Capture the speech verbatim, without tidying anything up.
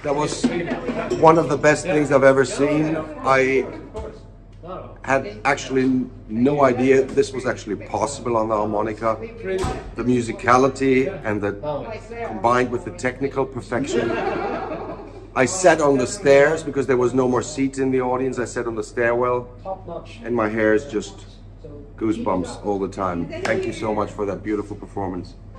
That was one of the best things I've ever seen. I had actually no idea this was actually possible on the harmonica. The musicality and the combined with the technical perfection. I sat on the stairs because there was no more seats in the audience. I sat on the stairwell and my hair is just goosebumps all the time. Thank you so much for that beautiful performance.